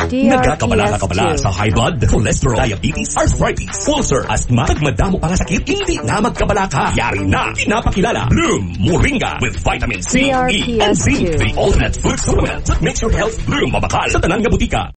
Nagkakabala sa high blood, cholesterol, diabetes, arthritis, ulcer, asthma, pagmadamo pa nga sakit, hindi na magkabala ka. Yari na, pinapakilala. Bloom Moringa with vitamin C, E, and zinc. The ultimate food supplement that makes your health bloom mabakal sa tanang nga butika.